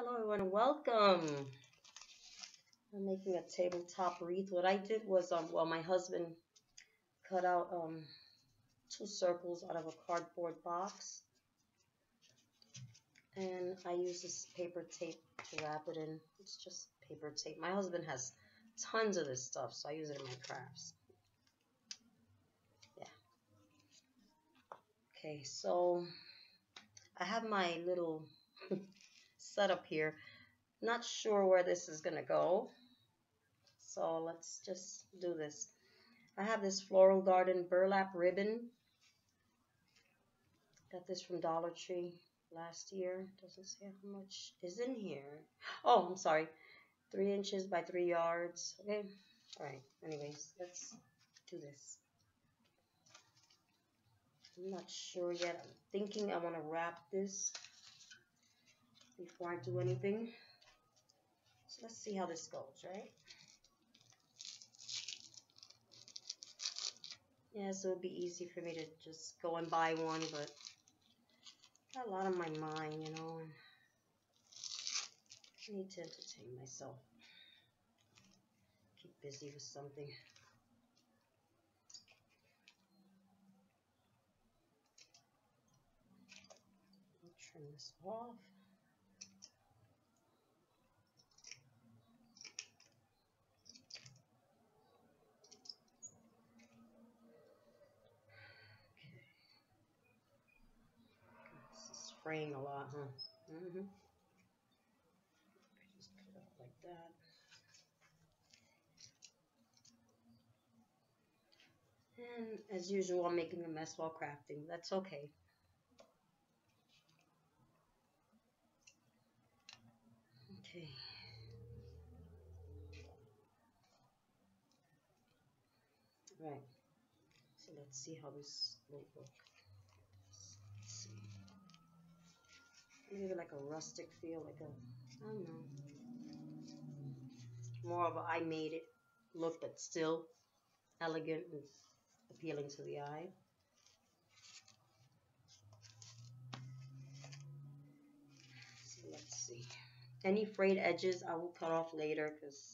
Hello everyone, welcome. I'm making a tabletop wreath. What I did was, well, my husband cut out two circles out of a cardboard box, and I use this paper tape to wrap it in. It's just paper tape. My husband has tons of this stuff, so I use it in my crafts. Yeah. Okay, so I have my little setup here. Not sure where this is gonna go, so let's just do this. I have this Floral Garden burlap ribbon. Got this from Dollar Tree last year. Doesn't say how much is in here. Oh, I'm sorry. 3 inches by 3 yards. Okay. All right. Anyways, let's do this. I'm not sure yet. I'm thinking I want to wrap this before I do anything. So let's see how this goes, right? Yeah, so it would be easy for me to just go and buy one, but got a lot on my mind, you know, and I need to entertain myself. Keep busy with something. I'll trim this off. Spraying a lot, huh? Just put it up like that. And as usual, I'm making a mess while crafting. That's okay. Okay. Right. So let's see how this will look. Let's see. Maybe like a rustic feel, like a, I don't know. More of a I made it look, but still elegant and appealing to the eye. So let's see. Any frayed edges I will cut off later because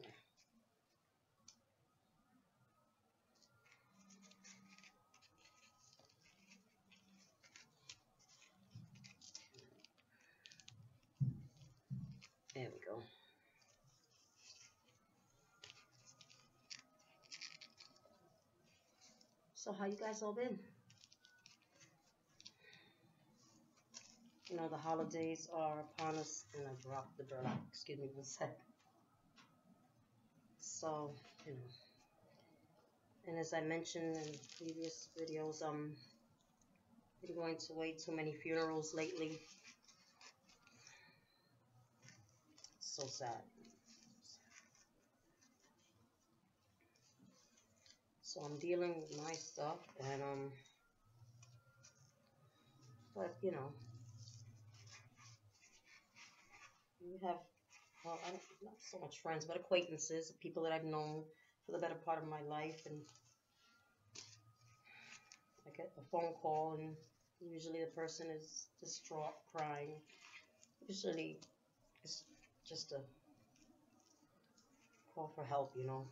there we go. So how you guys all been? You know, the holidays are upon us, and I dropped the burlap. Excuse me one sec. So, you know, and as I mentioned in previous videos, been going to way too many funerals lately. So sad. So I'm dealing with my stuff, and but you know, you have, well, not so much friends, but acquaintances, people that I've known for the better part of my life, and I get a phone call, and usually the person is distraught, crying. Usually, it's just a call for help, you know.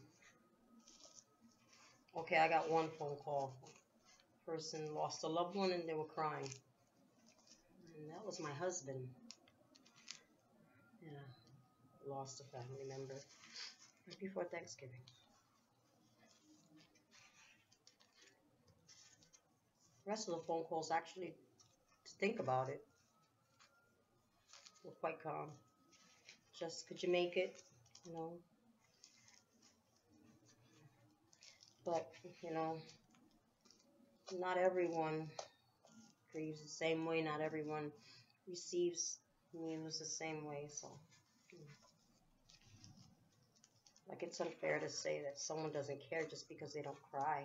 Okay, I got one phone call. Person lost a loved one, and they were crying. And that was my husband. Yeah, lost a family member right before Thanksgiving. The rest of the phone calls, actually, to think about it, were quite calm. Just, could you make it? You know. But, you know, not everyone grieves the same way. Not everyone receives news the same way. So, like, it's unfair to say that someone doesn't care just because they don't cry.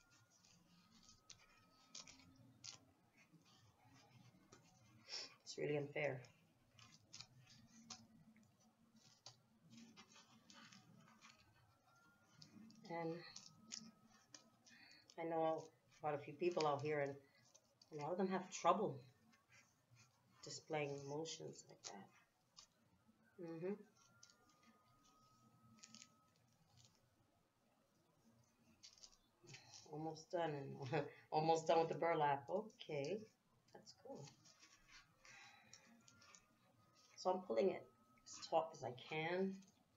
It's really unfair. And I know quite a few people out here, and a lot of them have trouble displaying emotions like that. Mm-hmm. Almost done and almost done with the burlap. Okay, that's cool. So I'm pulling it as taut as I can.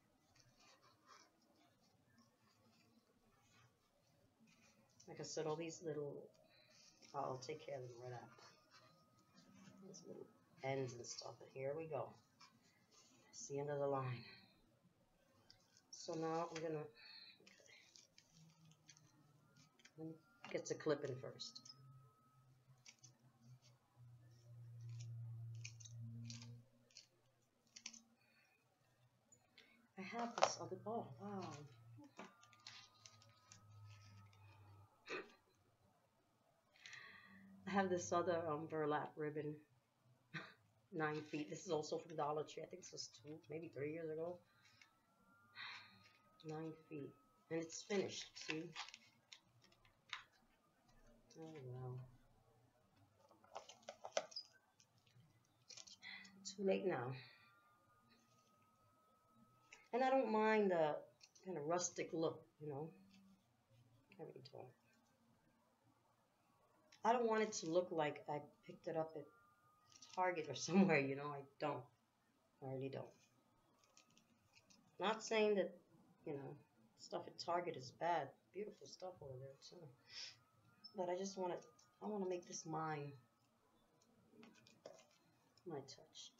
Like I said, all these little, I'll take care of them right after. These little ends and stuff. And here we go. That's the end of the line. So now I'm gonna get to clipping first. I have this other, oh wow. I have this other burlap ribbon, 9 feet. This is also from Dollar Tree. I think this was 2, maybe 3 years ago. 9 feet. And it's finished, see? Oh wow. Too late now. And I don't mind the kind of rustic look, you know. I really don't. I don't want it to look like I picked it up at Target or somewhere, you know. I don't. I really don't. Not saying that, you know, stuff at Target is bad. Beautiful stuff over there too. But I just want to, I want to make this mine. My touch.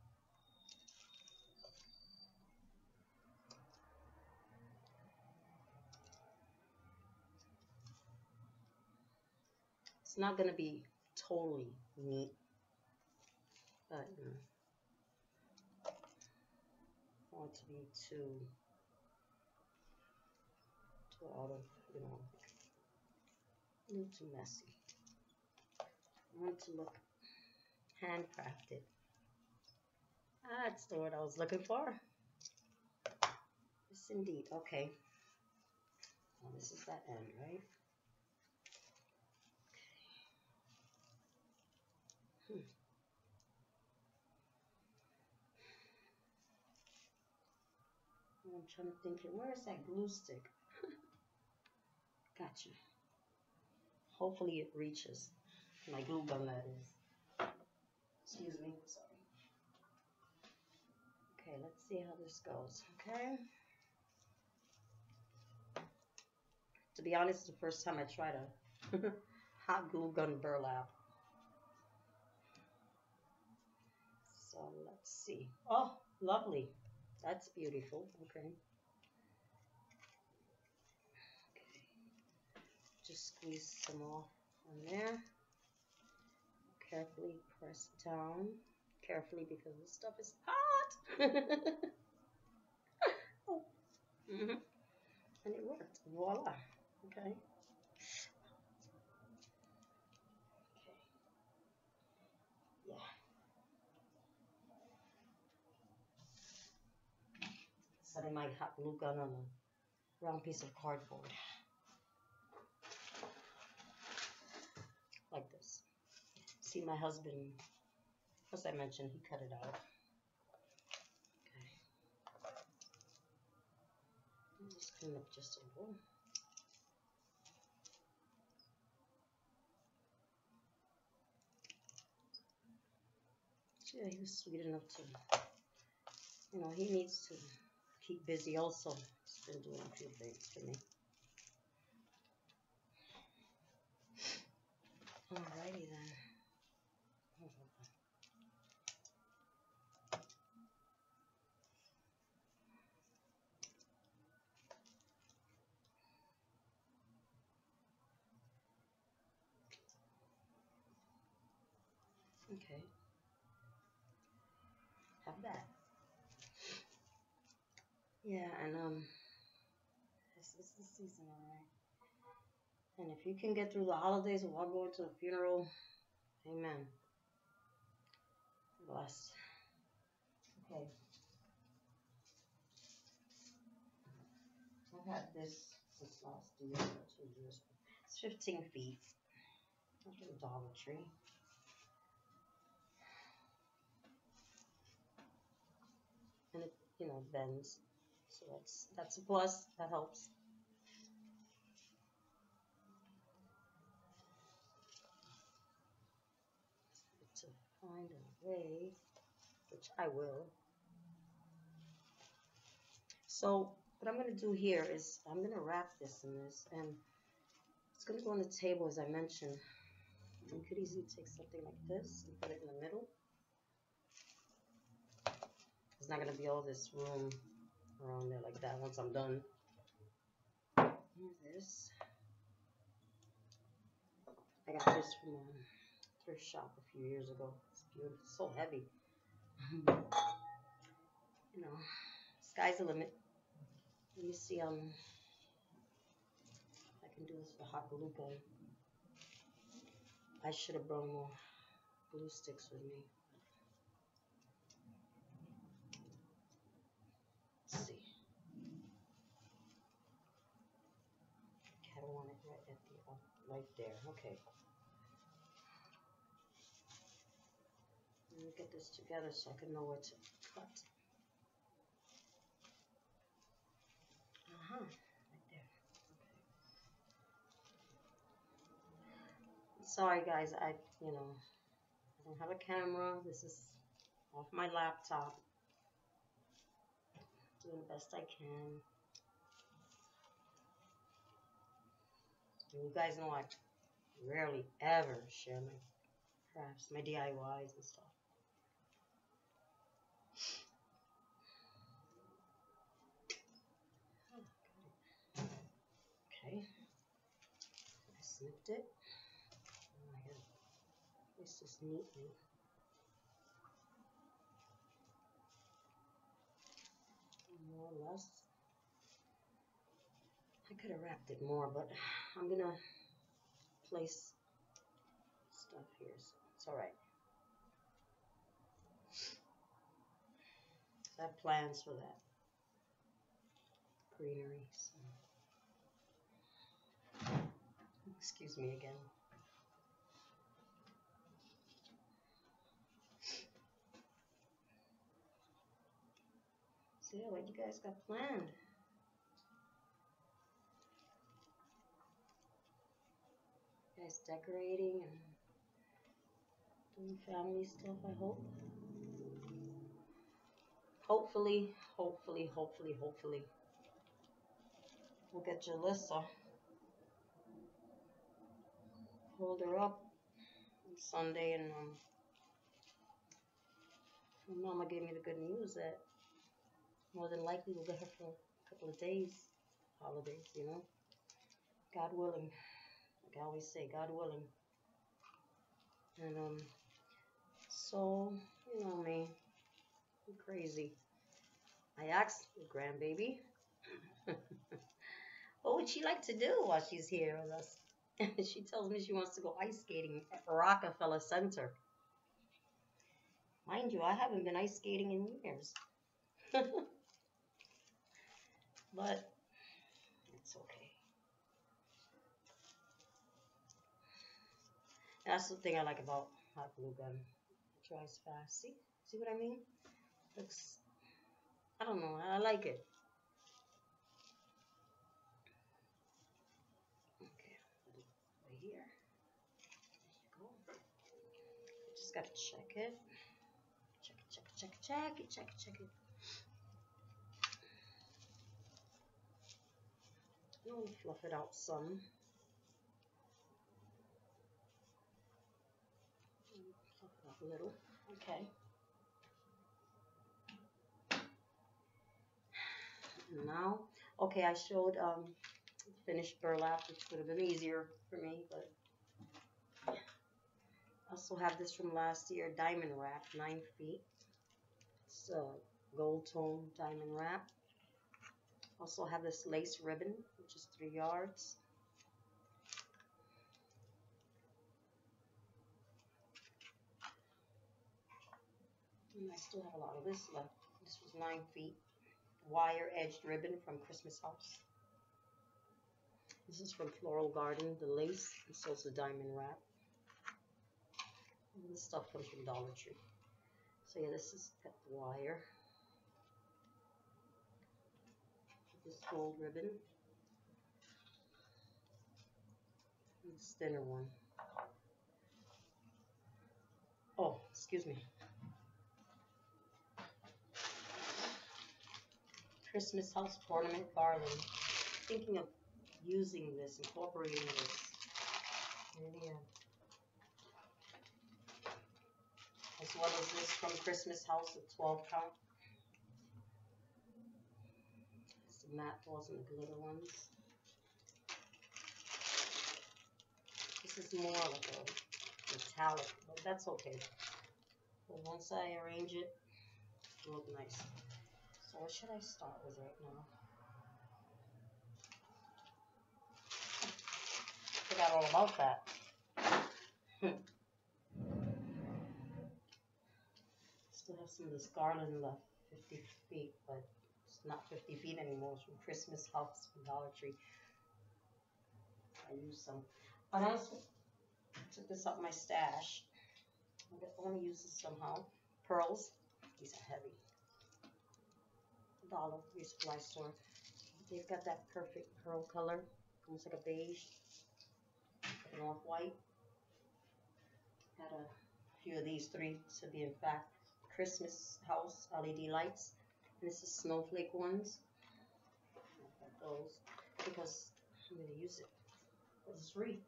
It's not going to be totally neat, but you know, I don't want it to be too out of, you know, a little too messy. I want it to look handcrafted. That's the word I was looking for. Yes, indeed. Okay. Well, this is that end, right? Hmm. I'm trying to think, where is that glue stick? Gotcha. Hopefully it reaches. My glue gun, that is. Excuse me. Sorry. Okay, let's see how this goes. Okay. To be honest, it's the first time I tried a hot glue gun burlap. So let's see. Oh, lovely. That's beautiful. Okay. Okay. Just squeeze some off on there. Carefully press down. Carefully because this stuff is hot. Oh. Mm-hmm. And it worked. Voila. Okay. Okay. Yeah. Setting my hot glue gun on a round piece of cardboard. Like this. See, my husband, as I mentioned, he cut it out. Okay. Just clean up just a little. Yeah, he was sweet enough to, you know, he needs to keep busy also. He's been doing a few things for me. Alrighty then. Okay. Have that. Yeah, and this is the season, alright. And if you can get through the holidays without going to a funeral, amen. Bless. Okay. I've had this since last year or 2 years. It's 15 feet. That's from Dollar Tree. and it, bends. So that's a plus. That helps. To find a way, which I will. So what I'm gonna do here is I'm gonna wrap this in this, and it's gonna go on the table as I mentioned. You could easily take something like this and put it in the middle. There's not gonna be all this room around there like that once I'm done. Here's this. I got this from a thrift shop a few years ago. It's beautiful. It's so heavy. You know, sky's the limit. Let me see. I can do this for hot glue gun. I should have brought more glue sticks with me. Let's see. I don't want it right at the right there. Okay. Let me get this together so I can know where to cut. Right there. Okay. Sorry guys, I don't have a camera. This is off my laptop. Doing the best I can. And you guys know I rarely ever share my crafts, my DIYs and stuff. Okay. I snipped it. I gotta place this neatly. More or less. I could have wrapped it more, but I'm gonna place stuff here, so it's all right. I have plans for that greenery. So. Excuse me again. So yeah, what you guys got planned? You guys decorating and doing family stuff, I hope. Hopefully, we'll get Jalissa. Hold her up on Sunday, and Mama gave me the good news that more than likely we'll get her for a couple of days, holidays, God willing. Like I always say, God willing. And so you know me, I'm crazy. I asked the grandbaby, what would she like to do while she's here with us? She tells me she wants to go ice skating at Rockefeller Center. Mind you, I haven't been ice skating in years. But it's okay. That's the thing I like about hot glue gun. It dries fast. See what I mean? Looks, I don't know, I like it. Okay, right here. There you go. Just gotta check it. Check it. I'm gonna fluff it out some. Fluff it up a little. Okay. Now, okay, I showed finished burlap, which would have been easier for me, but I also have this from last year, diamond wrap, 9 feet. It's a gold tone diamond wrap. Also have this lace ribbon, which is 3 yards. And I still have a lot of this left. This was 9 feet. Wire edged ribbon from Christmas House. This is from Floral Garden, the lace, and so it's a diamond wrap. And this stuff comes from Dollar Tree. So yeah, this is got the wire. this gold ribbon. This thinner one. Oh, excuse me. Christmas house ornament garland. Thinking of using this, incorporating this. Maybe as well as this from Christmas House, the 12 count. It's the matte balls and the glitter ones. This is more like a metallic, but that's okay. But once I arrange it, it'll look nice. So what should I start with right now? Forgot all about that. Still have some of this garland left, 50 feet, but it's not 50 feet anymore. It's from Christmas House from Dollar Tree. I used some. But I also took this up my stash. I want to use this somehow. Pearls. These are heavy. Dollar Tree supply store. They've got that perfect pearl color, almost like a beige, an off-white. Got a few of these, 3 to be in fact. Christmas House LED lights. This is snowflake ones. I got those because I'm going to use it for this wreath.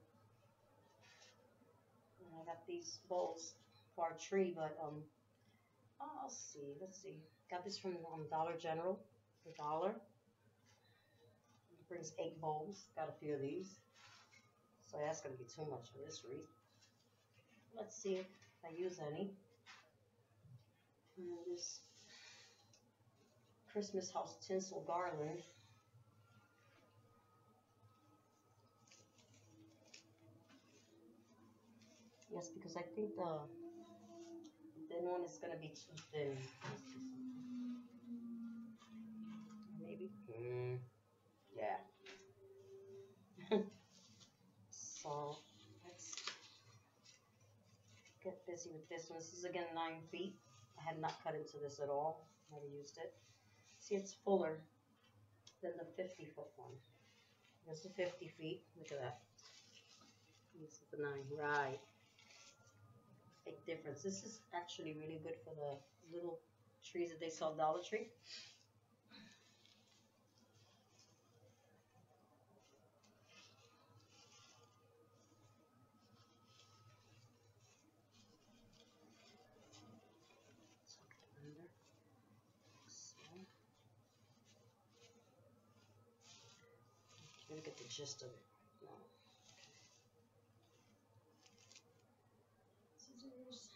And I got these bowls for our tree, but I'll see. Let's see. Got this from Dollar General for $1. It brings 8 bowls. Got a few of these. So that's going to be too much for this wreath. Let's see if I use any. And this Christmas House tinsel garland. Yes, because I think the thin one is going to be too thin. Maybe? Yeah. So let's get busy with this one. This is again 9 feet. I had not cut into this at all. Never used it. See, it's fuller than the 50-foot one. This is 50 feet. Look at that. This is the 9. Right. Big difference. This is actually really good for the little trees that they sell at Dollar Tree. Let me get the gist of it. No. Scissors.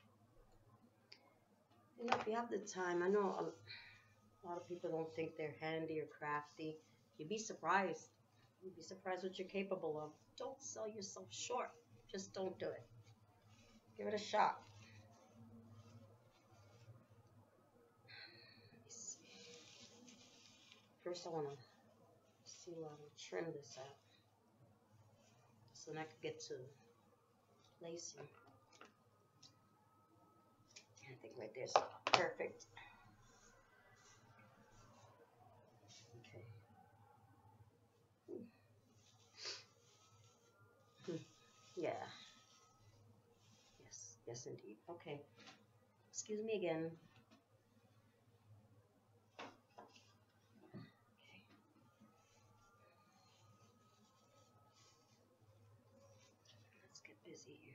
You know, if you have the time, I know a lot of people don't think they're handy or crafty. You'd be surprised. You'd be surprised what you're capable of. Don't sell yourself short. Just don't do it. Give it a shot. Let me see. First, I want to see where I'm going to trim this out. So then I can get to lacing. I think right there's perfect. Okay. Yeah. Yes. Yes, indeed. Okay. Excuse me again. Okay. Let's get busy here.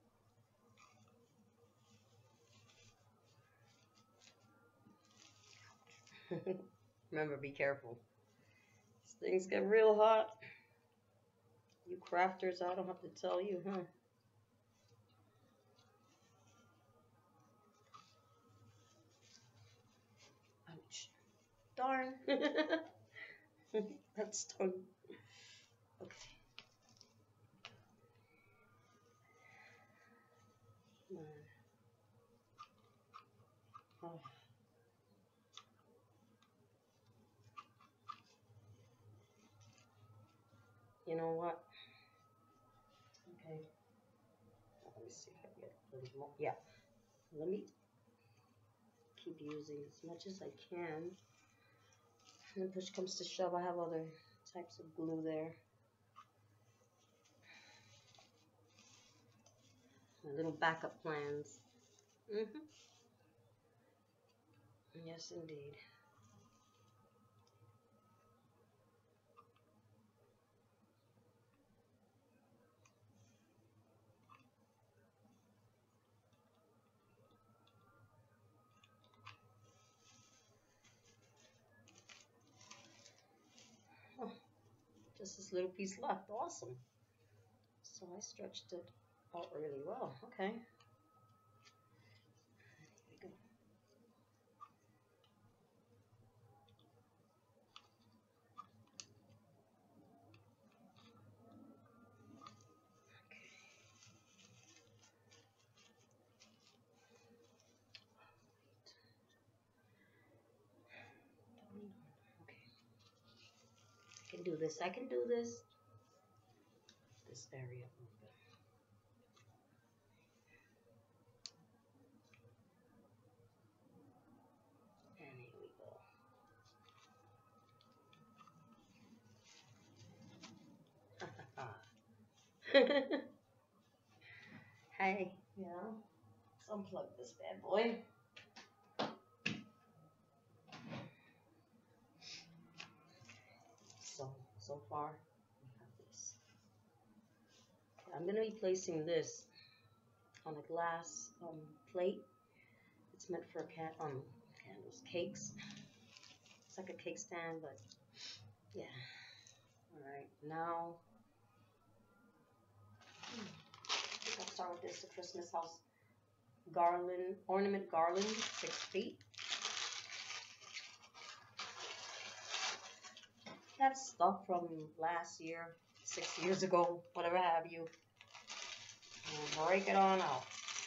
Remember, be careful. These things get real hot. You crafters, I don't have to tell you, huh? Ouch. Darn. That stung. Okay. Come on. Oh. You know what? Okay. Let me see if I can get a little more. Yeah. Let me keep using as much as I can. And push comes to shove, I have other types of glue there. My little backup plans. Yes, indeed. Oh, just this little piece left. Awesome. So I stretched it out really well. Okay. Here we go. Okay. I can do this. I can do this. This area open. And here we go. Hey, yeah. Let's unplug this bad boy. So far, we have this. Okay, I'm gonna be placing this on a glass plate. It's meant for candles, cakes. It's like a cake stand, but yeah. All right, now I'll start with this: the Christmas house garland, ornament garland, 6 feet. That's stuff from last year, 6 years ago, whatever have you. And break it on out.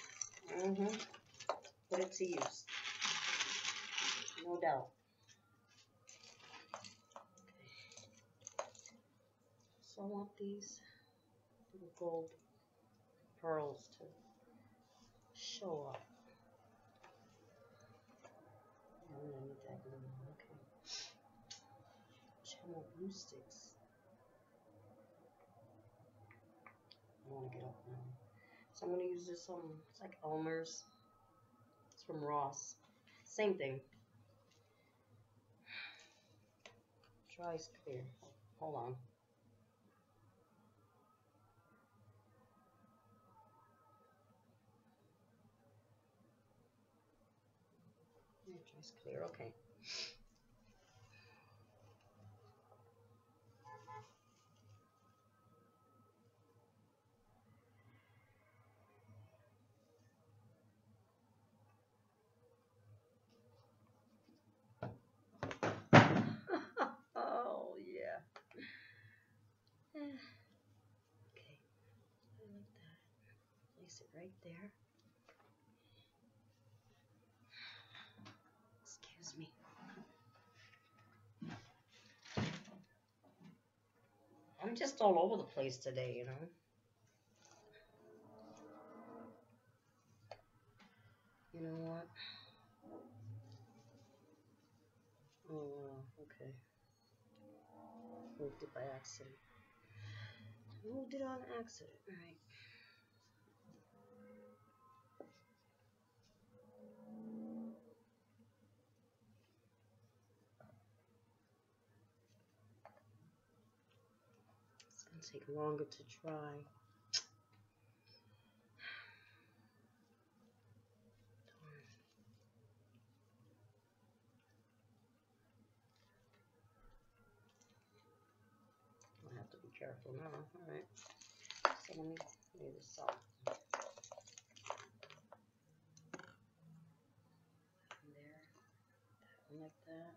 Put it to use, no doubt. So I want these little gold pearls to show up. I'm gonna need that glue. Okay. Channel glue sticks. I want to get up now. So I'm gonna use this it's like Elmer's. It's from Ross. Same thing. Dries clear. Hold on. Yeah, dries clear. Okay. Oh yeah. Okay. I like that. Place it right there. Excuse me. I'm just all over the place today, you know. You know what? Oh, okay. Moved it by accident. Moved it on accident. All right. It's gonna take longer to dry. I have to be careful now. All right. So let me lay this out. There, like that.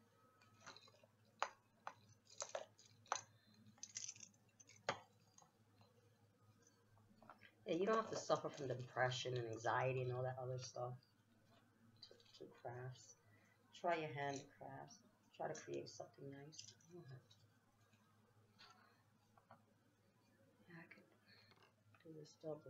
Yeah, you don't have to suffer from depression and anxiety and all that other stuff to crafts. Try your hand at crafts. Try to create something nice. You don't have to. Yeah, I could do this double.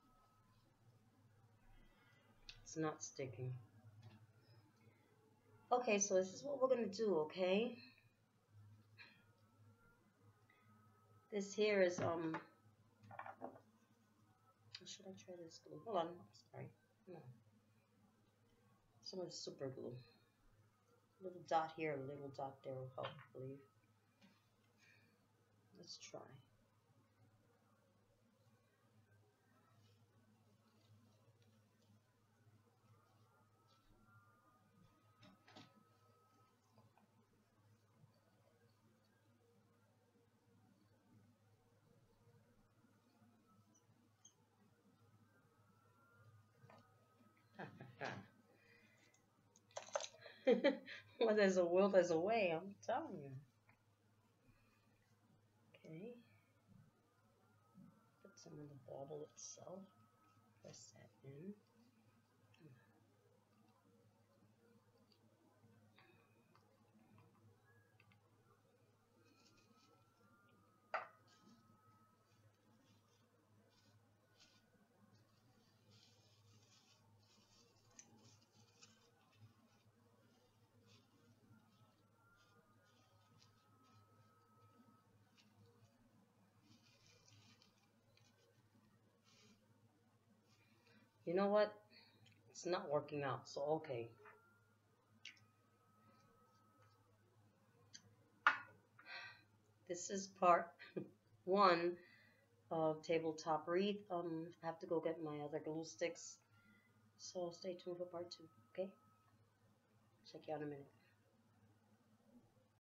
It's not sticking. Okay, so this is what we're gonna do, okay? This here is should I try this glue? Hold on, sorry. No. Some of the super glue. Little dot here, a little dot there will help, I believe. Let's try. Well, there's a will, there's a way, I'm telling you. Okay. Put some of the bauble itself. Press that in. You know what? It's not working out, so okay. This is part 1 of tabletop wreath. I have to go get my other glue sticks. So stay tuned for part 2, okay? Check you out in a minute.